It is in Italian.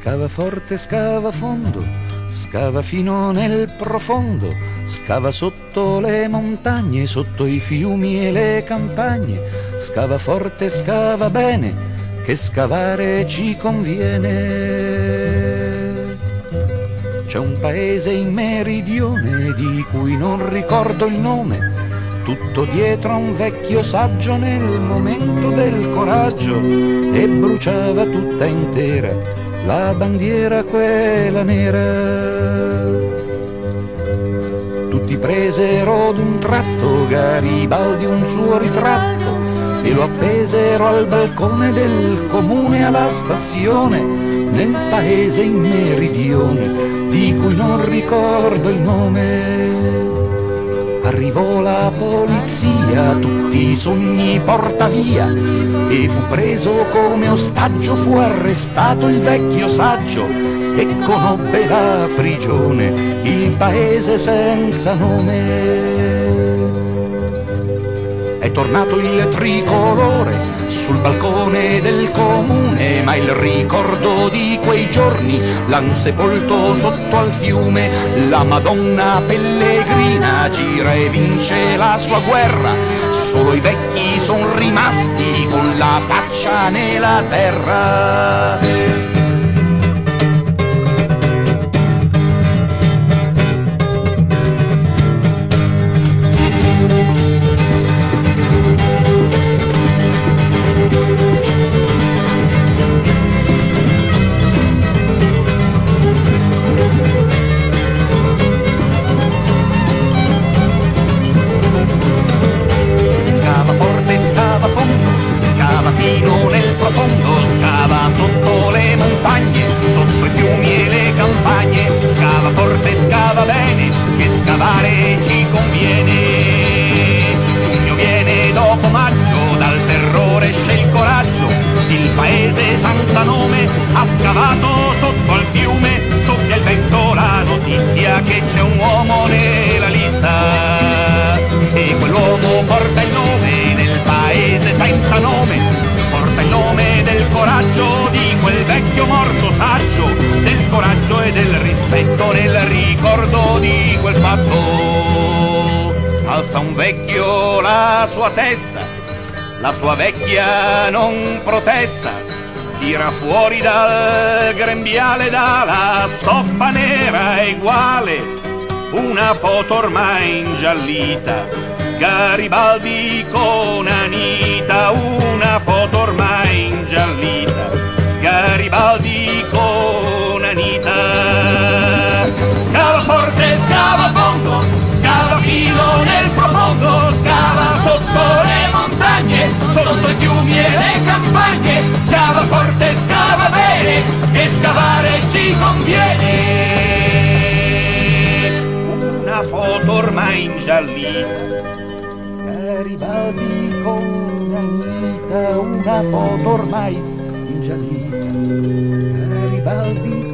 Scava forte, scava fondo, scava fino nel profondo, scava sotto le montagne, sotto i fiumi e le campagne, scava forte, scava bene, che scavare ci conviene. C'è un paese in meridione di cui non ricordo il nome, tutto dietro a un vecchio saggio nel momento del coraggio, e bruciava tutta intera la bandiera quella nera. Tutti presero d'un tratto Garibaldi un suo ritratto e lo appesero al balcone del comune alla stazione, nel paese in meridione di cui non ricordo il nome. Arrivò la polizia, tutti i sogni porta via, e fu preso come ostaggio, fu arrestato il vecchio saggio, e conobbe la prigione il paese senza nome. È tornato il tricolore sul balcone del comune, ma il ricordo di quei giorni l'han sepolto sotto al fiume. La Madonna pellegrina gira e vince la sua guerra, solo i vecchi son rimasti con la faccia nella terra. Fino nel profondo, scava sotto le montagne, sotto i fiumi e le campagne, scava forte, scava bene, che scavare ci conviene. Giugno viene dopo maggio, dal terrore esce il coraggio, il paese senza nome ha scavato sotto al fiume, soffia il vento la notizia che c'è un uomo nella lista, e quell'uomo porta il nome del paese senza nome, porta il nome del coraggio di quel vecchio morto saggio, del coraggio e del rispetto nel ricordo di quel fatto. Alza un vecchio la sua testa, la sua vecchia non protesta, tira fuori dal grembiale, dalla stoffa nera eguale, una foto ormai ingiallita, Garibaldi con Anita, una foto ormai ingiallita, Garibaldi con Anita. Scava forte, scava fondo, scava fino nel profondo, scava sotto le montagne, sotto i fiumi e le campagne, scava forte, scava bene, che scavare ci conviene. Una foto ormai ingiallita, Garibaldi con Anita, una foto ormai ingiallita, Garibaldi